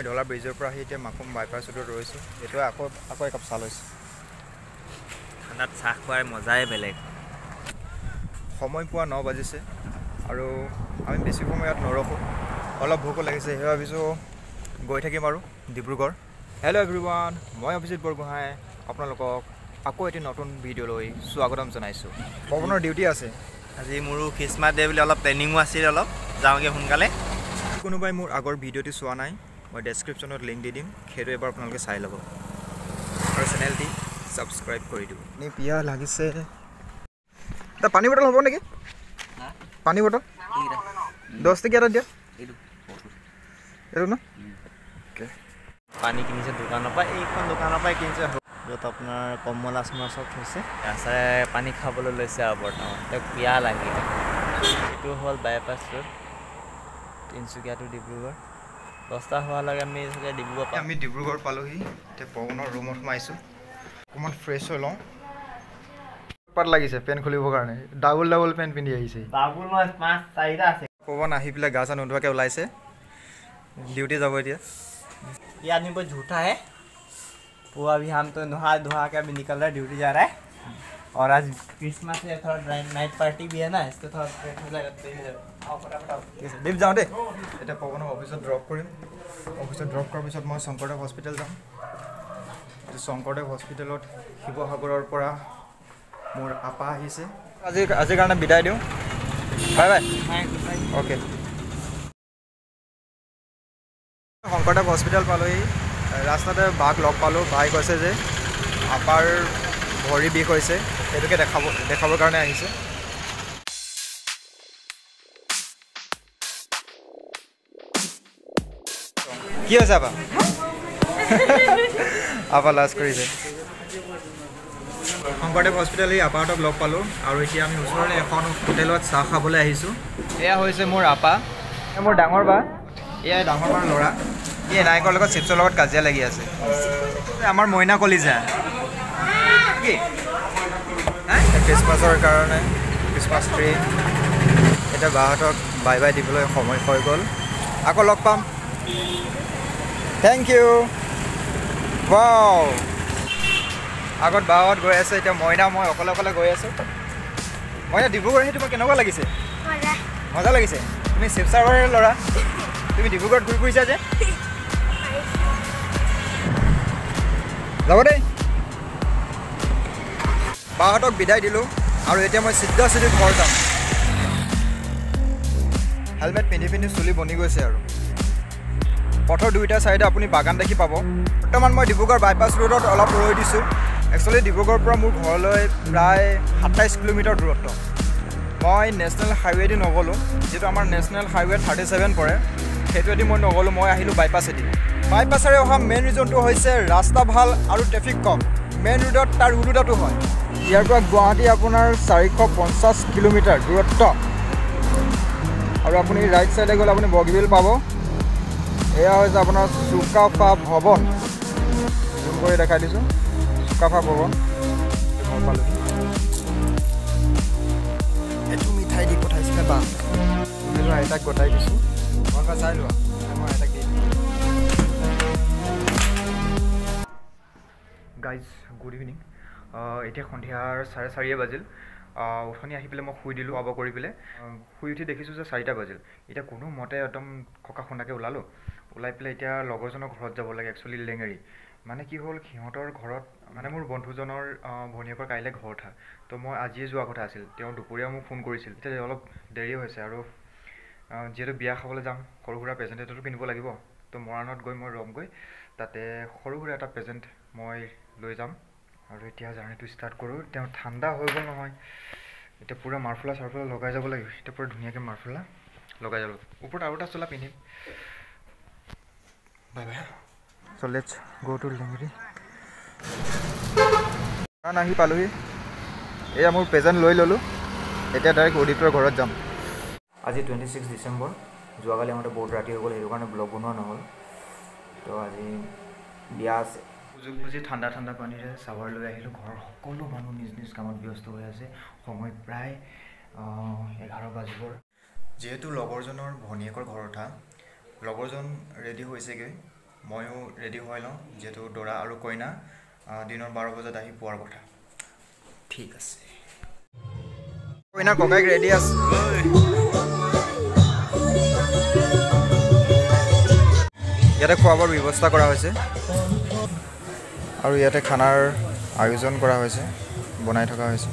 ঢলা ব্ৰিজৰ পৰা আহি এতিয়া মাকুম বাইপাছ ৰোডত ৰৈছোঁ। এইটো আকৌ একাপ চাহ লৈছোঁ। ঠাণ্ডাত চাহ খোৱাৰ মজাই বেলেগ। সময় পোৱা 9 বাজিছে আৰু আমি বেছি সময় ইয়াত নৰখোঁ। অলপ ভোকো লাগিছে, সেই ভাবিছোঁ গৈ থাকিম আৰু ডিব্ৰুগড়। হেল্ল' এভৰিৱান, মই অভিজিত বৰগোহাঁই আপোনালোকক আকৌ এটি নতুন ভিডিঅ'লৈ স্বাগতম জনাইছোঁ। পৱনৰ ডিউটি আছে আজি। মোৰো খ্ৰীষ্টমাছ ডে বুলি অলপ প্লেনিঙো আছিল, অলপ যাওঁগৈ সোনকালে। কোনোবাই মোৰ আগৰ ভিডিঅ'টো চোৱা নাই, মই ডেছক্ৰিপশ্যনত লিংক দি দিম, সেইটো এবাৰ আপোনালোকে চাই ল'ব আৰু চেনেলটি ছাবস্ক্ৰাইব কৰি দিব। এনেই পিয়াহ লাগিছে। এটা পানী বটল হ'ব নেকি? পানী বটল 10 টকীয়া এটা দিয়া। এইটো ন? পানী কিনিছে দোকানৰ পৰা, এইখন দোকানৰ পৰাই কিনিছে, য'ত আপোনাৰ কমলা চমলা চব থৈছে। ৰাস্তাৰে পানী খাবলৈ লৈছে আৰু বৰ্তমান তেওঁক পিয়াহ লাগিলে। এইটো হ'ল bypass road, Tinsukia to Dibrugarh. 10টা হোৱালৈকে আমি ডিব্ৰুগড় পাম। আমি ডিব্ৰুগড় পালোহি। এতিয়া পৱনৰ ৰুমত সোমাইছোঁ, অকণমান ফ্ৰেছ হৈ লওঁ। পাত লাগিছে পেন খুলিবৰ কাৰণে, ডাবল পেন পিন্ধি আহিছে। ডাবল নহয়, 5-4টা আছে। পৱন আহি পেলাই গা চা নোধোৱাকৈ ওলাইছে, ডিউটি যাব এতিয়া। ये आदमी बहुत झूठा है। वो अभी हम तो नहा धोआ के अभी निकल रहा है, ड्यूटी जा रहा है। और आज क्रिसमस है, थोड़ा नाइट पार्टी भी है ना, इसको थोड़ा हो जाएगा। দীপ যাওঁ দেই। এতিয়া পৱনক অফিচত ড্ৰপ কৰিম। অফিচত ড্ৰপ কৰাৰ পিছত মই শংকৰদেৱ হস্পিটেল যাম। শংকৰদেৱ হস্পিটেলত শিৱসাগৰৰ পৰা মোৰ আপা আহিছে। আজিৰ কাৰণে বিদায় দিওঁ। Bye bye. Okay. Sankardev hospital পালোহি। ৰাস্তাতে বাক লগ পালোঁ। বাই কৈছে যে আপাৰ ভৰি বিষ হৈছে, সেইটোকে দেখাবৰ কাৰণে আহিছে। কি হৈছে আপা? আপা লাজ কৰিছে। শংকৰদেৱ হস্পিটেল এই আপাহঁতক লগ পালোঁ আৰু এতিয়া আমি ওচৰৰে এখন হোটেলত চাহ খাবলৈ আহিছোঁ। এয়া হৈছে মোৰ আপা, মোৰ ডাঙৰ বা। এয়া ডাঙৰ বাৰ ল'ৰা। এই নায়কৰ লগত চিপছৰ লগত কাজিয়া লাগি আছে। আমাৰ মইনা কলিজা কি খ্ৰীষ্টমাছৰ কাৰণে খ্ৰীষ্টমাছ ট্ৰী। এতিয়া বাহঁতক বাই বাই দিবলৈ সময় হৈ গ'ল। আকৌ লগ পাম। Thank U. ৱাও, আগত বাহঁত গৈ আছে, এতিয়া মইনা মই অকলে গৈ আছোঁ। মইনা ডিব্ৰুগড় আহি তোমাৰ কেনেকুৱা লাগিছে? মজা লাগিছে। তুমি শিৱসাগৰৰে ল'ৰা, তুমি ডিব্ৰুগড়ত ঘূৰি ফুৰিছা যে? যাব দেই। বাহঁতক বিদায় দিলোঁ আৰু এতিয়া মই চিধা ঘৰ যাম। হেলমেট পিন্ধি চুলি বনি গৈছে আৰু। পথৰ দুয়োটা ছাইডে আপুনি বাগান দেখি পাব। বৰ্তমান মই ডিব্ৰুগড় বাইপাছ ৰোডত অলপ ৰৈ দিছোঁ। একচুৱেলি ডিব্ৰুগড়ৰ পৰা মোৰ ঘৰলৈ প্ৰায় 27 কিলোমিটাৰ দূৰত্ব। মই নেশ্যনেল হাইৱেদি নগ'লোঁ, যিটো আমাৰ নেশ্যনেল হাইৱে 37 পৰে, সেইটোৱেদি মই নগ'লোঁ। মই আহিলোঁ বাইপাছেদি। বাইপাছেৰে অহা মেইন ৰিজনটো হৈছে ৰাস্তা ভাল আৰু ট্ৰেফিক কম। মেইন ৰোডত তাৰ উলুটাটো হয়। ইয়াৰ পৰা গুৱাহাটী আপোনাৰ 450 কিলোমিটাৰ দূৰত্ব। আৰু আপুনি ৰাইট ছাইডে গ'লে আপুনি বগীবিল পাব। এয়া হৈছে আপোনাৰ চুকাফা ভৱন। জুম কৰি দেখাই দিছোঁ, চুকাফা ভৱন। মই পালোঁ। এইটো মিঠাই দি পঠাইছিলে বা, আইতাক গতাই দিছোঁ। মই চাই লোৱা, মই আইতাক দি দিম। Guys good evening. এতিয়া সন্ধিয়াৰ 4:30 বাজিল। উঠনি আহি পেলাই মই শুই দিলোঁ, খোৱা বোৱা কৰি পেলাই। শুই উঠি দেখিছোঁ যে 4টা বাজিল। এতিয়া কোনো মতে একদম ককা খুন্দাকৈ ওলালোঁ। ওলাই পেলাই এতিয়া লগৰজনৰ ঘৰত যাব লাগে, একচুৱেলি লেঙেৰী। মানে কি হ'ল, সিহঁতৰ ঘৰত মানে মোৰ বন্ধুজনৰ ভনীয়েকৰ কাইলৈ ঘৰ উঠা। তো মই আজিয়ে যোৱা কথা আছিল। তেওঁ দুপৰীয়া মোক ফোন কৰিছিল। এতিয়া অলপ দেৰি হৈছে আৰু যিহেতু বিয়া খাবলৈ যাম, সৰু সুৰা প্ৰেজেণ্ট এটাতো কিনিব লাগিব। তো মৰাণত গৈ মই ৰমগৈ, তাতে সৰু সুৰা এটা প্ৰেজেণ্ট মই লৈ যাম। আৰু এতিয়া জাৰ্ণিটো ষ্টাৰ্ট কৰোঁ। তেওঁ ঠাণ্ডা হৈ গ'ল নহয়, এতিয়া পূৰা মাৰফলা চাৰফলা লগাই যাব লাগিব। এতিয়া পূৰা ধুনীয়াকৈ মাৰফলা লগাই যাব লাগিব। ওপৰত আৰু এটা চোলা পিন্ধিম। Bye bye. So' let's go' to Lengeri. আহি পালোহি। এয়া মোৰ প্ৰেজেণ্ট লৈ ল'লোঁ। এতিয়া ডাইৰেক্ট অডিটৰ ঘৰত যাম। আজি 26 ডিচেম্বৰ। যোৱাকালি আমাৰতো বহুত ৰাতি হৈ গ'ল, সেইটো কাৰণে ব্লগ বনোৱা নহ'ল। তো আজি বিয়া আছে। সুযোগ বুজি ঠাণ্ডা পানীৰে চাৱাৰ লৈ আহিলোঁ। ঘৰৰ সকলো মানুহ নিজ কামত ব্যস্ত হৈ আছে। সময় প্ৰায় 11 বাজিবৰ। যিহেতু লগৰজনৰ ভনীয়েকৰ ঘৰ উঠা, লগৰজন ৰেডি হৈছেগৈ। ময়ো ৰেডি হৈ লওঁ, যিহেতু দৰা আৰু কইনা দিনৰ 12 বজাত আহি পোৱাৰ কথা। ঠিক আছে, কইনাৰ ককাইক ৰেডি আছে। ইয়াতে খোৱা বোৱাৰ ব্যৱস্থা কৰা হৈছে আৰু ইয়াতে খানাৰ আয়োজন কৰা হৈছে, বনাই থকা হৈছে।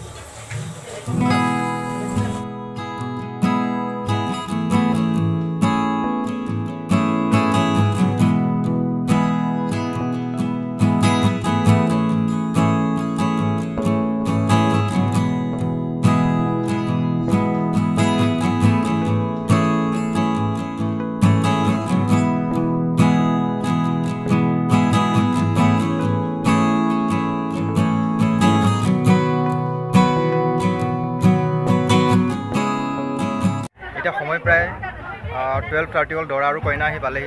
এতিয়া সময় প্ৰায় 12:30 হ'ল, দৰা আৰু কইনা আহি পালেহি।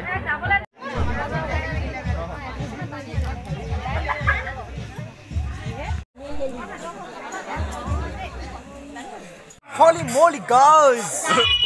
Holy moly guys!